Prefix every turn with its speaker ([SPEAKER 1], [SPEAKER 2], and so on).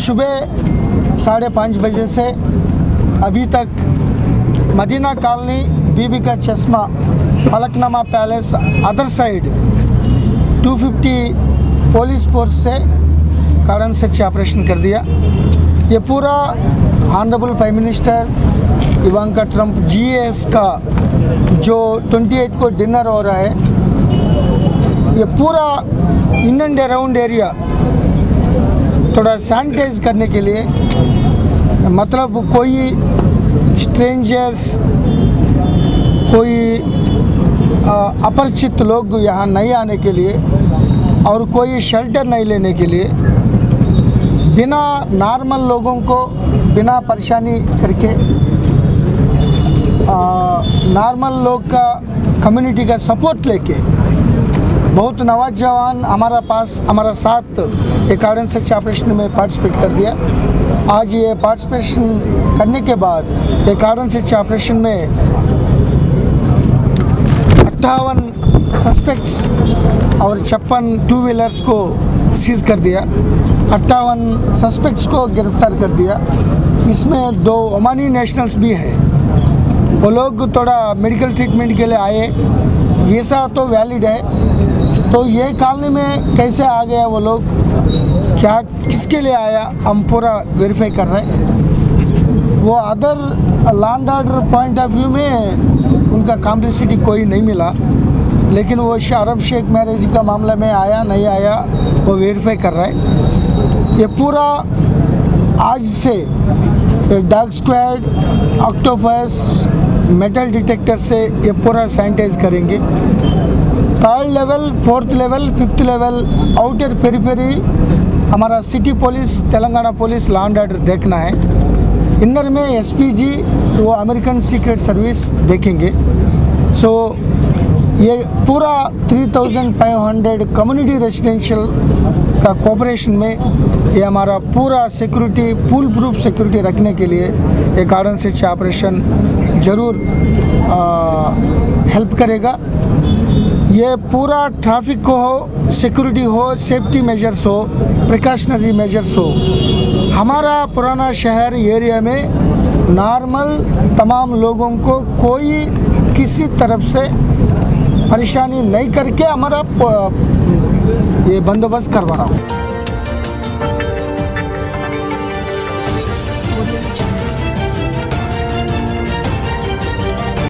[SPEAKER 1] सुबह 5:30 बजे से अभी तक Medina colony, Bibi ka Chashma, Falaknuma palace other side 250 police force से कारण सर्च ऑपरेशन कर दिया। ये पूरा honourable prime minister Ivanka Trump GAS का जो 28 को डिनर हो रहा है, ये पूरा इन एंड अराउंड एरिया थोड़ा सैनिटाइज करने के लिए, मतलब कोई स्ट्रेंजर्स, कोई अपरिचित लोग यहाँ नहीं आने के लिए और कोई शेल्टर नहीं लेने के लिए, बिना नॉर्मल लोगों को बिना परेशानी करके नॉर्मल लोग का कम्युनिटी का सपोर्ट लेके बहुत नौजवान हमारा साथ एक कारण सर्च ऑपरेशन में पार्टिसिपेट कर दिया। आज ये पार्टिसिपेशन करने के बाद एक कारण सर्च ऑपरेशन में 58 सस्पेक्ट्स और 56 टू व्हीलर्स को सीज कर दिया। 58 सस्पेक्ट्स को गिरफ्तार कर दिया। इसमें 2 ओमानी नेशनल्स भी हैं। वो लोग थोड़ा मेडिकल ट्रीटमेंट के लिए आए, वीज़ा तो वैलिड है। तो ये कॉलोनी में कैसे आ गया वो लोग, क्या किसके लिए आया, हम पूरा वेरीफाई कर रहे हैं। वो other land order point of view में उनका कॉम्प्लिसिटी कोई नहीं मिला, लेकिन वो अरब शेख मैरिज का मामला में आया नहीं आया वो वेरीफाई कर रहा है। ये पूरा आज से dog squad, Octopus, metal detector से ये पूरा सैनिटाइज करेंगे। 3rd level, 4th level, 5th level outer periphery हमारा city police, Telangana police law and order देखना है। इनर में SPG, वो अमेरिकन सीक्रेट सर्विस देखेंगे। सो ये पूरा 3500 कम्युनिटी रेजिडेंशियल का कोऑपरेशन में ये हमारा पूरा सिक्योरिटी, फुल प्रूफ सिक्योरिटी रखने के लिए एक कारण सर्च ऑपरेशन ज़रूर हेल्प करेगा। ये पूरा ट्रैफिक को हो, सिक्योरिटी हो, सेफ्टी मेजर्स हो, प्रिकॉशनरी मेजर्स हो, हमारा पुराना शहर एरिया में नॉर्मल तमाम लोगों को कोई किसी तरफ से परेशानी नहीं करके हमारा ये बंदोबस्त करवा रहा हूँ।